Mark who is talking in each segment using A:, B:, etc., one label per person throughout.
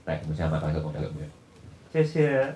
A: 来，我们现在把麦克风交给木月。
B: 谢谢。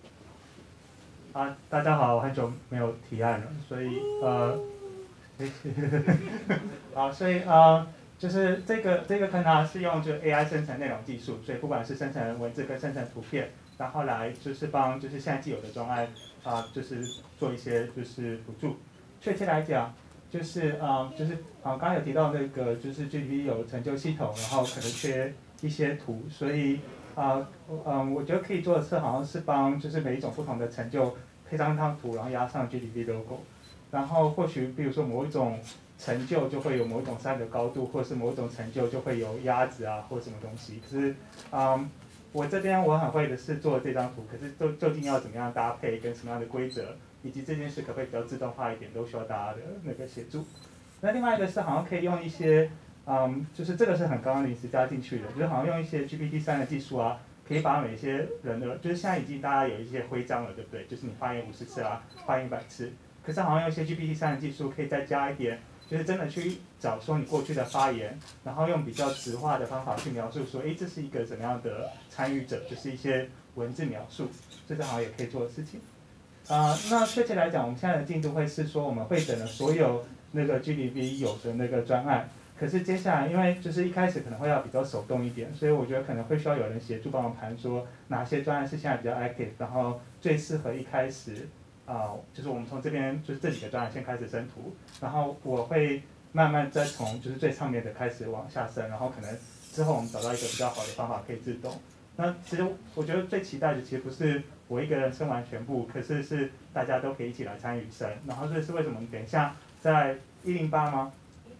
B: 大家好，我很久没有提案了，所以谢谢。好，所以就是这个坑呢是用就 AI 生成内容技术，所以不管是生成文字跟生成图片，然后来就是帮就是现在既有的专案就是做一些就是辅助。确切来讲，就是刚刚有提到那个就是 GPT 有成就系统，然后可能缺一些图，所以我觉得可以做的是好像是帮就是每一种不同的成就配上一张图，然后压上 GPT logo， 然后或许比如说某一种成就就会有某一种山的高度，或者是某一种成就就会有鸭子或者什么东西。可是我这边我很会的是做这张图，可是究竟要怎么样搭配，跟什么样的规则，以及这件事可不可以比较自动化一点，都需要大家的那个协助。那另外一个是好像可以用一些就是这个是很刚刚临时加进去的，就是好像用一些 GPT-3的技术可以把每些人的，就是现在已经大家有一些徽章了，对不对？就是你发言50次发言100次。可是好像用一些 GPT-3的技术可以再加一点，就是真的去找说你过去的发言，然后用比较直化的方法去描述说，这是一个怎么样的参与者，就是一些文字描述，这是好像也可以做的事情。那确切来讲，我们现在的进度会是说，我们会整了所有那个 GDV 有的那个专案。可是接下来，因为就是一开始可能会要比较手动一点，所以我觉得可能会需要有人协助帮忙盘说哪些专案是现在比较 active， 然后最适合一开始就是我们从这边就是这几个专案先开始生图，然后我会慢慢再从就是最上面的开始往下升，然后可能之后我们找到一个比较好的方法可以自动。那其实我觉得最期待的其实不是我一个人生完全部，可是大家都可以一起来参与生，然后这是为什么？等一下在108吗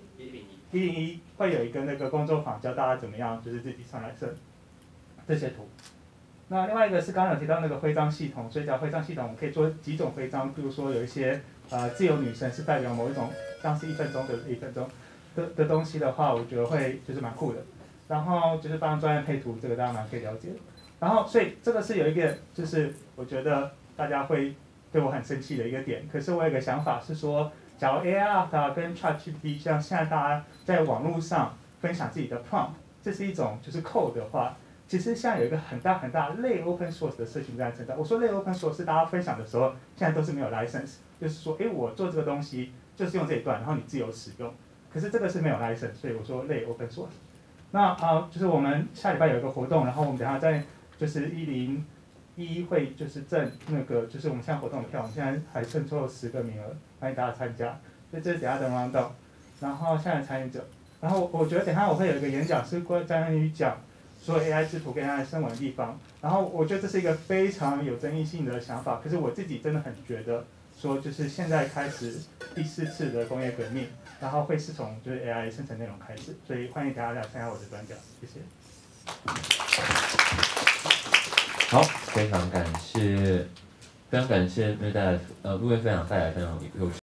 B: ？101会有一个那个工作坊，教大家怎么样就是自己上来生这些图。那另外一个是刚刚有提到那个徽章系统，所以叫徽章系统，我们可以做几种徽章，比如说有一些自由女神是代表某一种像是1分钟的东西的话，我觉得会就是蛮酷的。然后就是帮专业配图，这个大家蛮可以了解的。然后所以这个是有一个就是我觉得大家会对我很生气的一个点，可是我有一个想法是说，假如 AI 跟 ChatGPT 像现在大家在网络上分享自己的 prompt， 这是一种就是 code 的话，其实现在有一个很大类 open source 的社群在存在。我说类 open source 是大家分享的时候，现在都是没有 license， 就是说，我做这个东西就是用这一段，然后你自由使用。可是这个是没有 license， 所以我说类 open source。那就是我们下礼拜有一个活动，然后我们等一下在就是101会就是赠那个就是我们现在活动的票，我们现在还剩最后10个名额，欢迎大家参加。所以这是等一下的 round down， 然后现在参与者，然后我觉得等一下我会有一个演讲是关于讲所有 AI 制图跟 AI 生文的地方，然后我觉得这是一个非常有争议性的想法，可是我自己真的很觉得说就是现在开始第4次的工业革命，然后会是从就是 AI 生成内容开始，所以欢迎大家来参加我的专讲，谢谢。
A: 好，非常感谢陆岳分享带来非常有趣